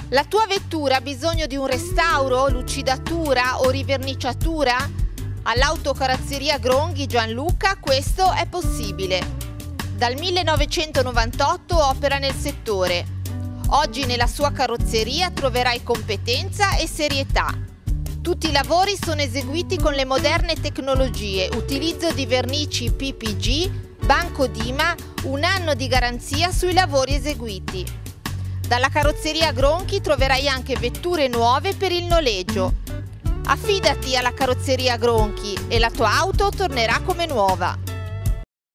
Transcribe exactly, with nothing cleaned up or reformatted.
La tua vettura ha bisogno di un restauro, lucidatura o riverniciatura? All'Autocarrozzeria Gronghi Gianluca questo è possibile. Dal millenovecentonovantotto opera nel settore. Oggi nella sua carrozzeria troverai competenza e serietà. Tutti i lavori sono eseguiti con le moderne tecnologie, utilizzo di vernici P P G, banco Dima, un anno di garanzia sui lavori eseguiti. Dalla carrozzeria Gronchi troverai anche vetture nuove per il noleggio. Affidati alla carrozzeria Gronchi e la tua auto tornerà come nuova.